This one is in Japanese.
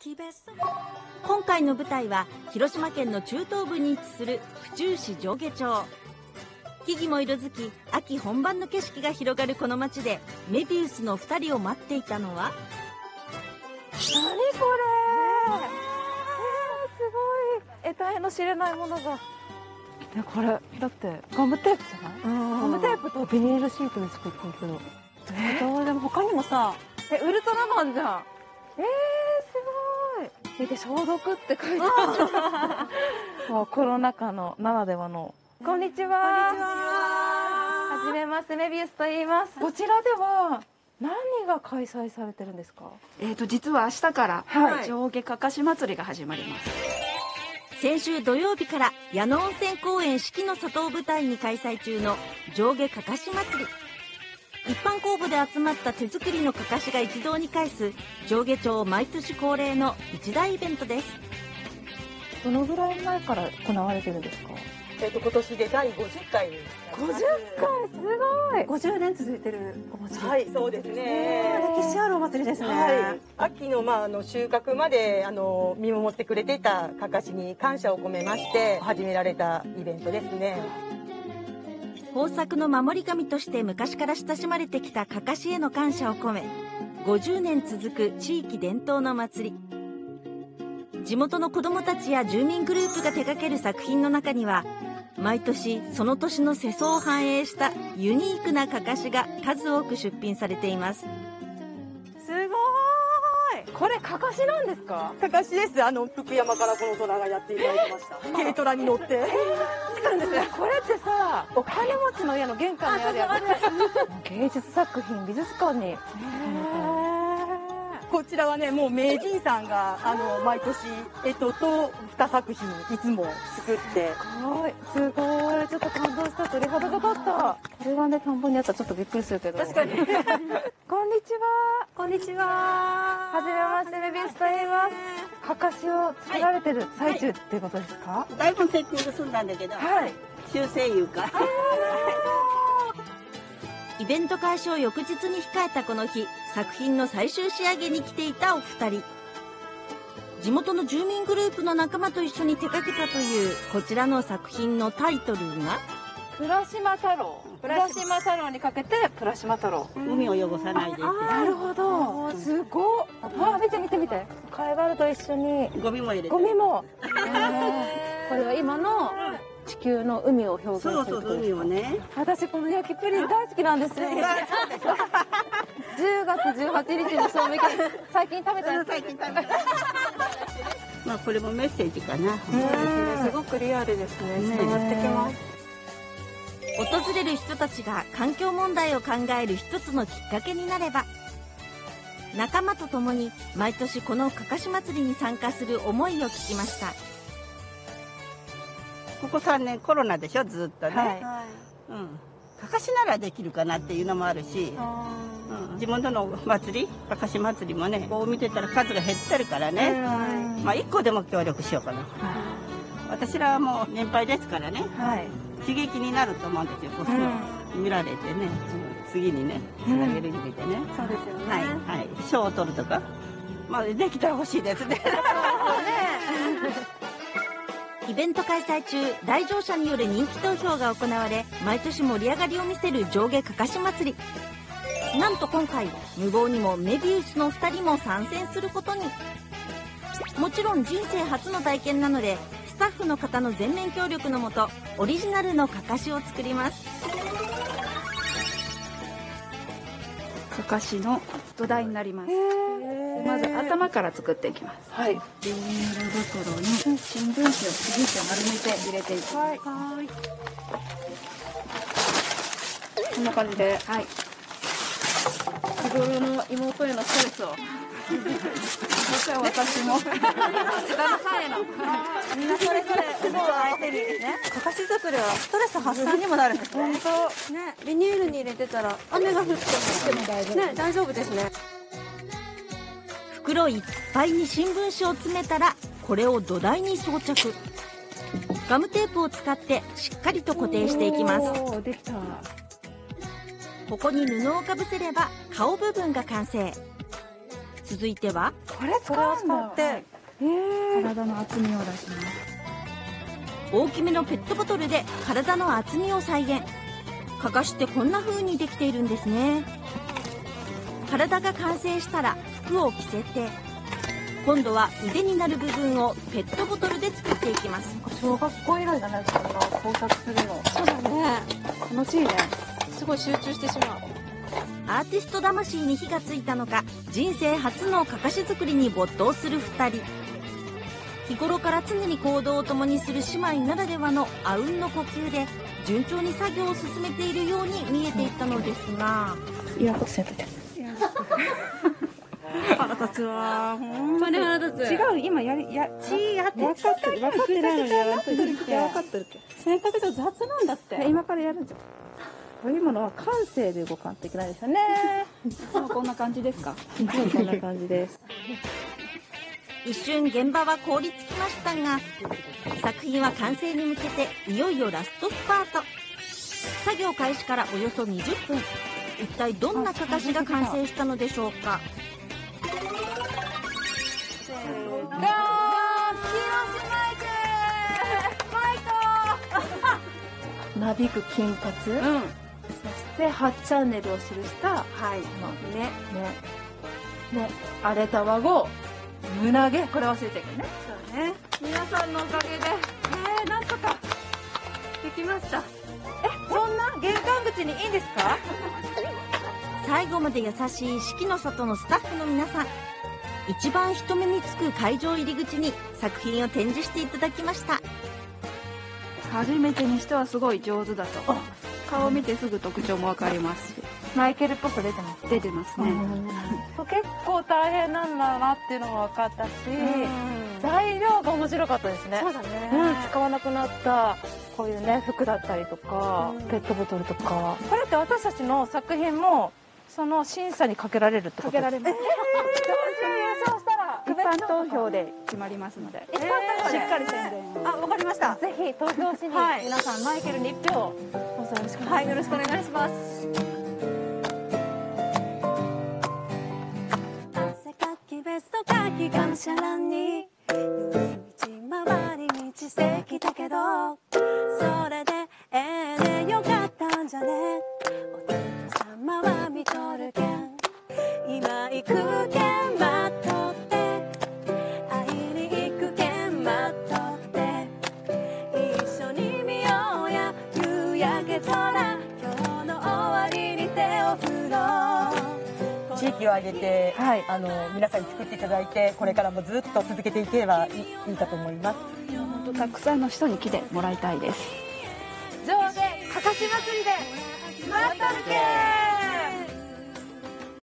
今回の舞台は広島県の中東部に位置する府中市上下町。木々も色づき、秋本番の景色が広がるこの町でメビウスの2人を待っていたのは、 何これ、すごい、得体の知れないものが。これだってガムテープじゃない？ガムテープとビニールシートで作ってるけど、でも他にもさ、ウルトラマンじゃん。すごい。見て、消毒って書いてある。もうコロナ禍のならではの。こんにちは。はじめまして、メビウスと言います。こちらでは何が開催されてるんですか？ 実は明日から上下かかし祭りが始まります。 先週土曜日から矢野温泉公園四季の里を舞台に開催中の上下かかし祭り。一般公募で集まった手作りのかかしが一堂に会す上下町毎年恒例の一大イベントです。 どのぐらい前から行われてるんですか？ 今年で第50回になります。 50回、すごい。50年続いてるお祭り。 はい、そうですね。 歴史あるお祭りですね。 はい、秋の収穫まで見守ってくれていたかかしに感謝を込めまして始められたイベントですね。 豊作の守り神として昔から親しまれてきたかかしへの感謝を込め、50年続く地域伝統の祭り。地元の子どもたちや住民グループが手掛ける作品の中には、毎年その年の世相を反映したユニークなかかしが数多く出品されています。 すごーい。これかかしなんですか？ かかしです。福山からこの虎がやっていただきました。軽トラに乗って。 なんですね。これってさ、お金持ちの家の玄関にあるやつ。芸術作品、美術館に。 こちらはね、もう名人さんが毎年干支と2作品いつも作って。 すごい、ちょっと感動した。鳥肌が立った。これがね、田んぼにあったらちょっとびっくりするけど。確かに。こんにちは。こんにちは。はじめまして、メビウスと言います。かかしを作られてる最中っていうことですか？ だいぶセッティング済んだんだけど、修正いうか。 イベント開始を翌日に控えたこの日、作品の最終仕上げに来ていたお二人。地元の住民グループの仲間と一緒に手掛けたというこちらの作品のタイトルがプラシマ太郎。プラシマ太郎にかけてプラシマ太郎。 海を汚さないでって。 なるほど。すごっ。見て見て見て。貝殻と一緒にゴミも入れて。 ゴミも。これは今の地球の海を表現する。 そう、海をね。 私この焼きプリン大好きなんですよ。10月18日の賞味期限。最近食べたやつ。 まあこれもメッセージかな。 すごくリアルですね。伝わってきます。 訪れる人たちが環境問題を考える一つのきっかけになれば。仲間と共に毎年このかかし祭りに参加する思いを聞きました。 ここ3年コロナでしょ、ずっとね。かかしならできるかなっていうのもあるし、地元の祭り、かかし祭りもね、こう見てたら数が減ってるからね、まあ1個でも協力しようかな。私らはもう年配ですからね、刺激になると思うんですよ、こう見られてね、次にね、つなげる意味でね。 そうですよね。 賞を取るとか、まあできたら欲しいですね。 イベント開催中、来場者による人気投票が行われ、毎年盛り上がりを見せる上下かかし祭り。なんと今回、無謀にもメビウスの2人も参戦することに。もちろん人生初の体験なので、スタッフの方の全面協力のもと、オリジナルのかかしを作ります。 かかしの土台になります。まず頭から作っていきます。ビニール袋に新聞紙をちぎって丸めて入れていきます。こんな感じで、日頃の妹へのストレスを。実は私も。旦那さんへの。みんなそれぞれ苦労を相手にね。 かかし作りはストレス発散にもなるんですね。本当。ね、ビニールに入れてたら雨が降っても大丈夫。ね、大丈夫ですね。 袋いっぱいに新聞紙を詰めたら、これを土台に装着。ガムテープを使ってしっかりと固定していきます。 できた。 ここに布をかぶせれば顔部分が完成。続いてはこれ使って、 体の厚みを出します。 大きめのペットボトルで体の厚みを再現。かかしってこんな風にできているんですね。体が完成したら服を着せて、今度は腕になる部分をペットボトルで作っていきます。 小学校以来だね、こんな工作するの。そうだね、楽しいね。すごい集中してしまう。 アーティスト魂に火がついたのか、人生初のかかし作りに没頭する2人。日頃から常に行動を共にする姉妹ならではのあうんの呼吸で順調に作業を進めているように見えていったのですが、 いや、せんといて。腹立つわ。ほんまに腹立つ。違う、今やって分かってないのにやらんといて。分かってるけど。洗濯所雑なんだって。今からやるんじゃん。こういうものは感性で動かんといけないですよね。 こんな感じですか？ こんな感じです。 一瞬現場は凍りつきましたが、作品は完成に向けていよいよラストスパート。作業開始からおよそ20分。一体どんなかかしが完成したのでしょうか。 なびく金髪、そして8チャンネルを記した荒れた輪ゴ胸毛、これ忘れちゃいけないね。そうね、皆さんのおかげでなんとかできました。そんな玄関口にいいんですか？ 最後まで優しい四季の里のスタッフの皆さん、一番人目につく会場入り口に作品を展示していただきました。 初めてにしてはすごい上手だと。顔を見てすぐ特徴もわかりますし。 マイケルっぽさ出てます。 出てますね。 結構大変なんだなっていうのも分かったし、材料が面白かったですね。そうだね。使わなくなったこういうね、服だったりとか、ペットボトルとか。これって私たちの作品もその審査にかけられるってこと？ かけられます。 そうしたら一般投票で決まりますので、しっかり宣伝を。 わかりました。ぜひ投票しに皆さんマイケルに1票。はい、よろしくお願いします。汗かきベストかきがむしゃらに寄り道回り道してきたけど、それでよかったんじゃね。お天道様は見とるけん、今行くけん待っとって、会いに行くけん待っとって、一緒に見ようや夕焼け空、今日の終わりに手を振ろう。 地域を挙げて、皆さんに作っていただいて、これからもずっと続けていければいいかと思います。 本当たくさんの人に来てもらいたいです。 上下かかし祭りでスマイ